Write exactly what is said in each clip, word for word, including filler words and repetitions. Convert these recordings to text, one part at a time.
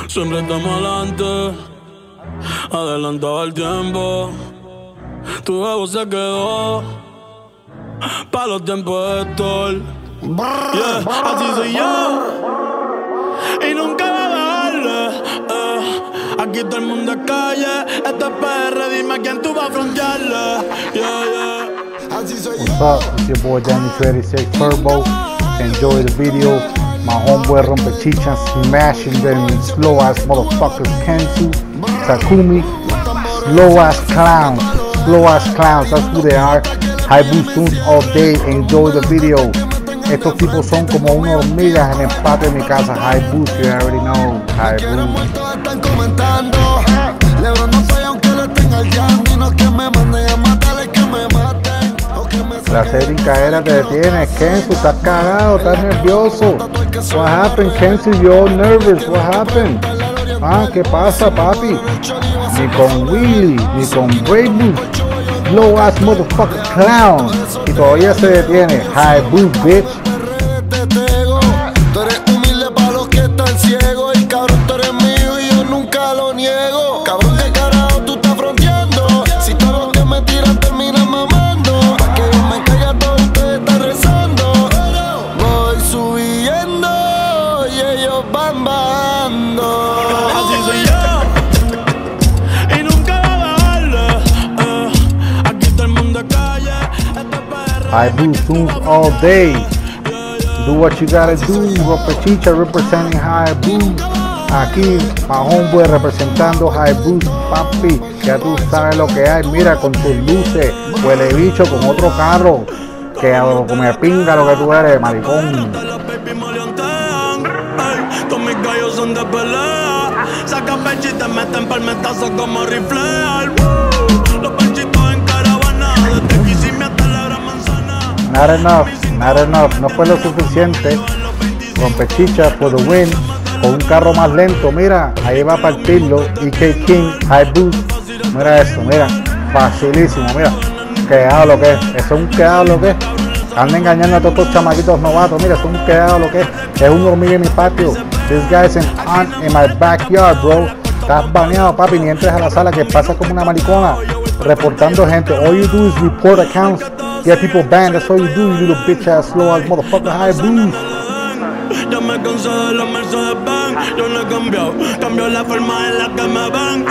Siempre estamos adelante, adelantado el tiempo. Tu ego se quedó pa' los tiempos de Thor. Yeah, así soy yo y nunca va a bajarle. eh. Aquí todo el mundo es calle, esto es P R, dime quién tú vas a frontearle. Yeah, yeah. Así soy yo. What's up? It's your boy Danny two eighty-six Turbo. Enjoy the video. My homeboy Rompechicha smashing them slow ass motherfuckers. Kennza, Takuma, slow ass clowns. Slow ass clowns, that's who they are. High boost tunes all day. Enjoy the video. Estos tipos son como unas hormigas en el patio de mi casa. High boost, you already know. High boost. La cerincaera te detiene. Kennza, estás cagado, estás nervioso. What happened, Kennza? You're nervous. What happened? Ah, ¿qué pasa, papi? Ni con Willy, ni con Brave Low ass motherfucker clown. Y todavía se detiene. High boost, bitch. Tú eres humilde para los que están ciegos. Y cabrón, tú eres mío y yo nunca lo niego. Cabrón, ¿qué carajo tú estás fronteando? Si todos los que me tiran terminan mamando. Pa' que yo me caiga, todos ustedes están rezando. Voy subiendo y ellos van bajando. Así soy yo y nunca va a bajarle. eh. Aquí todo el mundo es calle, esto es P R. High boost tunes all day. Do what you gotta do. Rompechicha representing High Boost. Aquí, my homeboy representando High Boost, papi. Ya tú sabes lo que hay. Mira, con tus luces. Huele bicho con otro carro. Que a lo que me pinga lo que tú eres, maricón. Todos mis gallos son de pelea. Sacan pecho y te meten palmetazos como riflear. Los pechitos en caravana. Desde Kissimmee hasta la Gran Manzana. Not enough. Not enough, no fue lo suficiente. Rompechicha for the win. Con un carro más lento, mira, ahí va a partirlo. E K King, High Boost. Mira eso, mira, facilísimo, mira. Quedado lo que es, eso es un quedado lo que es. Anda engañando a todos estos chamaquitos novatos, mira, eso es un quedado lo que es. Es un hormiga en mi patio. This guy is an ant in my backyard, bro. Estás baneado, papi, ni entres a la sala que pasa como una maricona. Reportando gente. All you do is report accounts. Get people banned, that's all you do, you little bitch ass, slow ass motherfucker, High Boost. Ya me cansé de los Mercedes Benz. Yo no he cambiado, cambio la forma en la que me ven.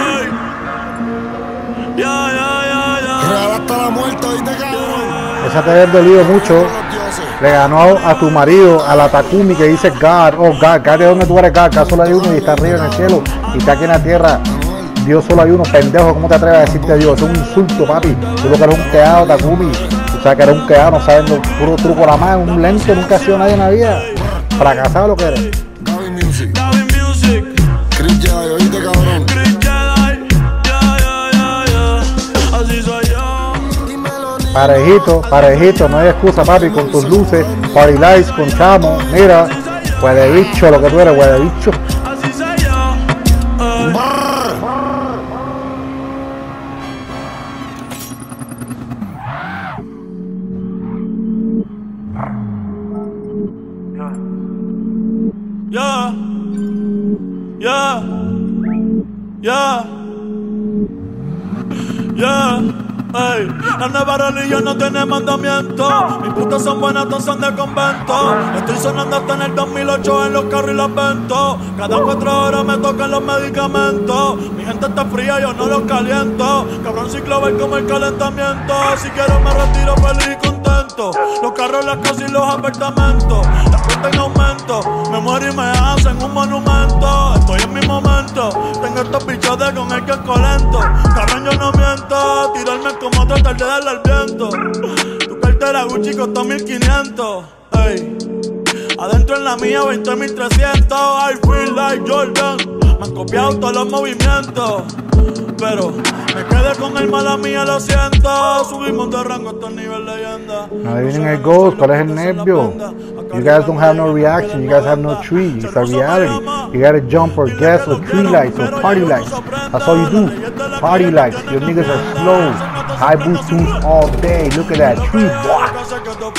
Ya, ya, ya, ya. Real hasta la muerte, ¿oíste, cabrón? Esa te debe dolido mucho. Le ganó a tu marido, a la Takuma que dice God. Oh God, God, ¿de dónde tú eres God? God solo hay uno y está arriba en el cielo y está aquí en la tierra. Dios solo hay uno, pendejo, ¿cómo te atreves a decirte a Dios? Es un insulto, papi. Tú lo que eres un quedado, Takuma. O sea que eres un quedado, no sabes, puro truco la mano, un lento, nunca ha sido nadie en la vida. Fracasado lo que eres. Gaby Music. Gaby Music. Chris Jedi, ¿oíste, cabrón? Chris Jedi. Ya, ya, ya, ya. Así soy yo. Parejito, parejito, no hay excusa, papi, con tus luces, party lights, con chamo. Mira, huele bicho lo que tú eres, huele bicho. Así soy yo. Ay. Yeah, yeah, yeah, yeah, ey. La nueva religión no tiene mandamiento. Mis putas son buenas, todas son de convento. Estoy sonando hasta en el dos mil ocho en los carros y los ventos. Cada cuatro horas me tocan los medicamentos. Mi gente está fría, yo no los caliento. Cabrón ciclo ver como el calentamiento. Si quiero me retiro feliz y contento. Los carros, las casas y los apartamentos. La cuenta en aumento. Me muero y me hacen un monumento. Estoy en mi momento. Tengo estos bichotes con el que es colento. Cabrón, yo no miento. Tirarme como tratar de darle al viento. Tu cartera Gucci costó mil quinientos. Ey. Adentro en la mía veinte mil trescientos. I feel like Jordan. Me han copiado todos los movimientos. Pero me quedé con el mala mía, lo siento. Subimos de rango hasta el nivel leyenda. No adivinen el ghost, ¿cuál es el nervio? You guys don't have no reaction, you guys have no tree, it's a reality. You gotta jump or guess or tree lights or party lights. That's all you do, party lights. Your niggas are slow. High boost tunes all day, look at that tree.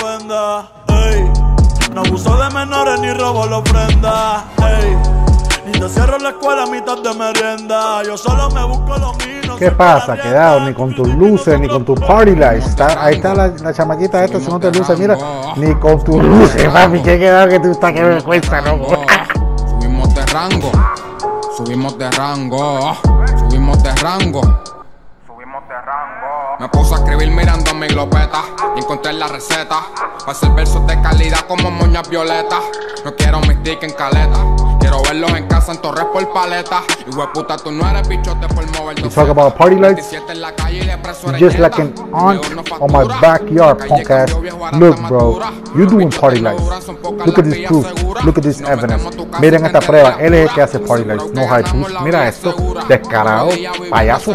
No abuso de menores ni robo la ofrenda. te cierro la escuela a mitad de merienda. Yo solo me busco lo mío. ¿Qué pasa? Quedado, ni con tus luces, ni con tus party lights. Está, ahí está la, la chamaquita esta, si no te luces, mira. Ni con tus luces, papi. Qué quedado que tú estás, que vergüenza, ¿no? Subimos de rango, subimos de rango, subimos de rango. Subimos de rango. Me puse a escribir mirando mi glopeta y encontré la receta para hacer versos de calidad como moñas violetas. No quiero mis tickets en caleta, quiero verlos en casa en Torres por paleta. Y hueputa, tú no eres bichote por mover. You talk about party lights, just like an aunt on my backyard, punk ass. Look, bro, you doing party lights. Look at this proof, look at this evidence. Miren esta prueba, él es el que hace party lights, no high boost. Mira esto, descarado, payaso.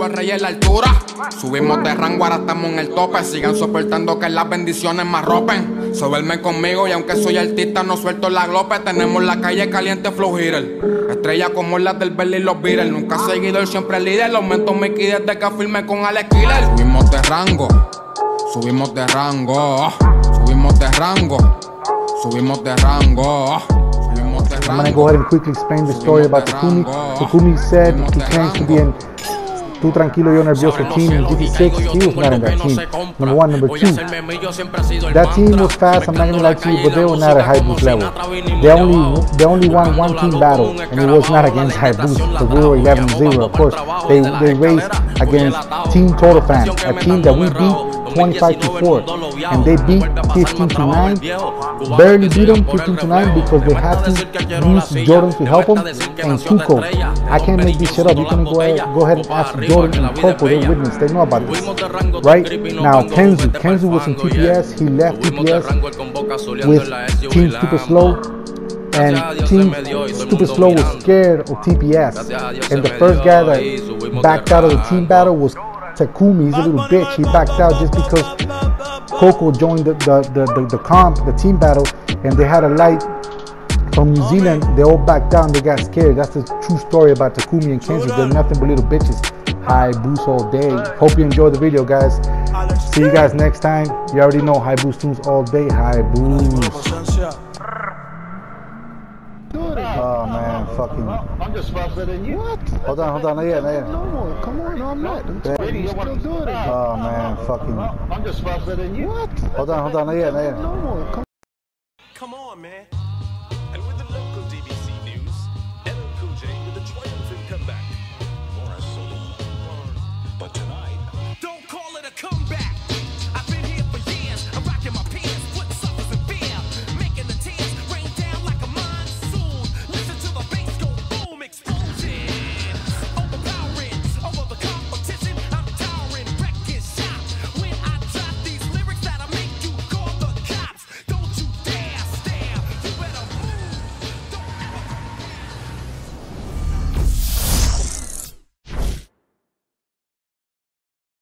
Subimos de rango, ahora estamos en el tope. Sigan soportando que las bendiciones me arropen. Soberme conmigo y aunque soy artista no suelto la glope. Tenemos la calle caliente flow hitter. Estrella como las del Berlin y los Beatles. Nunca seguidor, siempre líder. Aumento mi key desde que firmé con Alex Killer. Subimos de rango, subimos de rango, subimos de rango, subimos de rango. I'm gonna go ahead and quickly explain the story about Takumi. Takumi said he claims to be in Tú Tranquilo Yo Nervioso team in G T six. He was not in that team. Number one. Number two, that team was fast, I'm not gonna lie to you, but they were not at high boost level. They only they only won one team battle, and it was not against high boost, because we were eleven zero. Of course, they they raced against Team Total Fan, a team that we beat twenty-five to four, and they beat fifteen to nine. Barely beat them fifteen to nine because they had to use Jordan to help them, and Kuko. I can't make this shit up. You can go ahead, go ahead and ask Jordan and Coco. They're witness. They know about this, right? Now, Kennza, Kennza was in T P S. He left T P S with Team Stupid Slow, and Team Stupid Slow was scared of T P S. And the first guy that backed out of the team battle was Takuma. He's a little bitch. He backed out just because Coco joined the the, the, the, the comp, the team battle, and they had a light from New Zealand. They all backed down. They got scared. That's the true story about Takuma and Kennza. They're nothing but little bitches. High boost all day. Hope you enjoyed the video, guys. See you guys next time. You already know high boost tunes all day. High boost. Oh man, fucking. I'm just faster than you. What? Hold on, hold on, not yet, not yet. No more. Come on, no, I'm not. I'm ready. You still doing it. Oh man, fucking. I'm just faster than you. What? Hold on, hold on, not yet, not yet. No more. Come Come on, man.